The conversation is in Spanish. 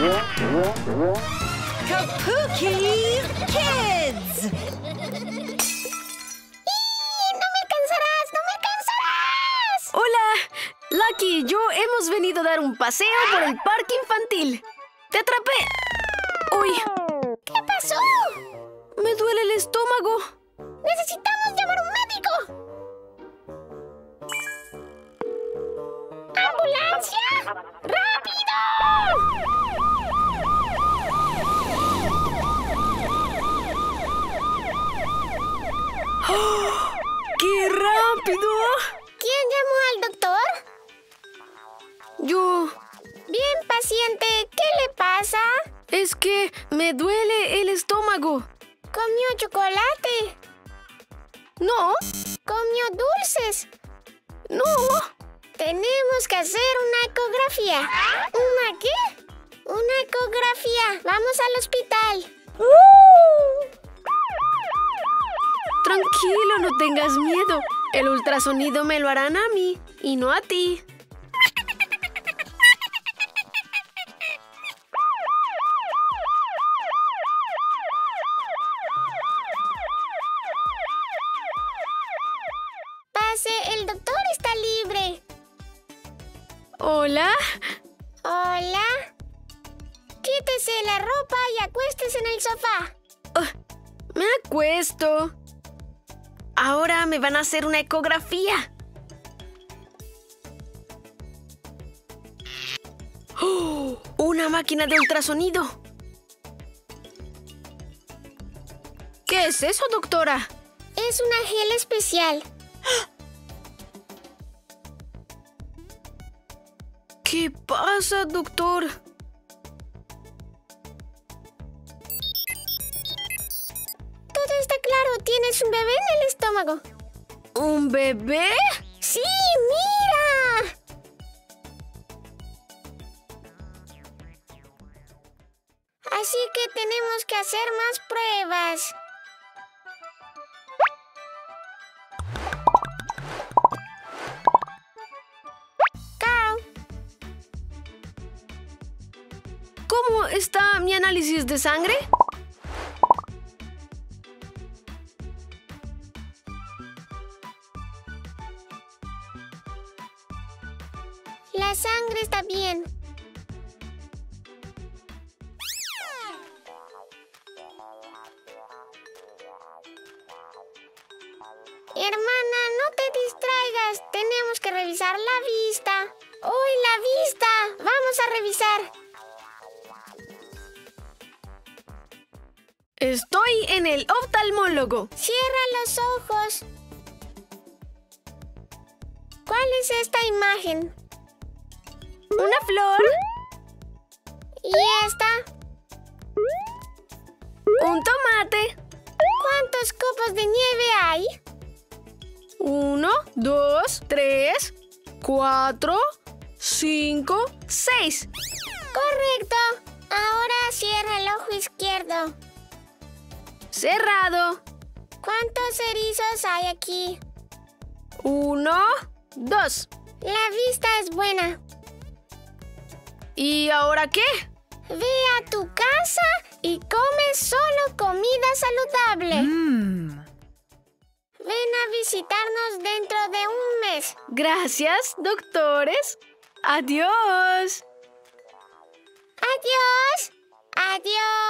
Kabuki Kids. ¡No me alcanzarás! ¡No me alcanzarás! Hola, Lucky y yo hemos venido a dar un paseo por el parque infantil. ¡Te atrapé! ¡Uy! ¿Qué pasó? Me duele el estómago. ¡Necesitamos llamar a un médico! ¡Ambulancia! ¡Rápido! ¡Oh! ¡Qué rápido! ¿Quién llamó al doctor? Yo... Bien, paciente, ¿qué le pasa? Es que me duele el estómago. ¿Comió chocolate? No, ¿Comió dulces? no. Tenemos que hacer una ecografía. ¿Una qué? Una ecografía. Vamos al hospital. Tranquilo, no tengas miedo. El ultrasonido me lo harán a mí y no a ti. Pase, el doctor está libre. Hola. Hola. Quítese la ropa y acuéstese en el sofá. Me acuesto. Ahora me van a hacer una ecografía. ¡Oh! ¡Una máquina de ultrasonido! ¿Qué es eso, doctora? Es una gel especial. ¿Qué pasa, doctor? Todo está claro. Tienes un bebé en el estómago. ¿Un bebé? ¡Sí, mira! Así que tenemos que hacer más pruebas. Carl, ¿Cómo está mi análisis de sangre? la sangre está bien. Hermana, no te distraigas. Tenemos que revisar la vista. ¡Uy, la vista! Vamos a revisar. Estoy en el oftalmólogo. Cierra los ojos. ¿Cuál es esta imagen? ¿Una flor? ¿Y esta? ¿Un tomate? ¿Cuántos copos de nieve hay? 1, 2, 3, 4, 5, 6. Correcto. Ahora cierra el ojo izquierdo. Cerrado. ¿Cuántos erizos hay aquí? 1, 2. La vista es buena. ¿Y ahora qué? Ve a tu casa y come solo comida saludable. Ven a visitarnos dentro de un mes. Gracias, doctores. Adiós. Adiós. Adiós.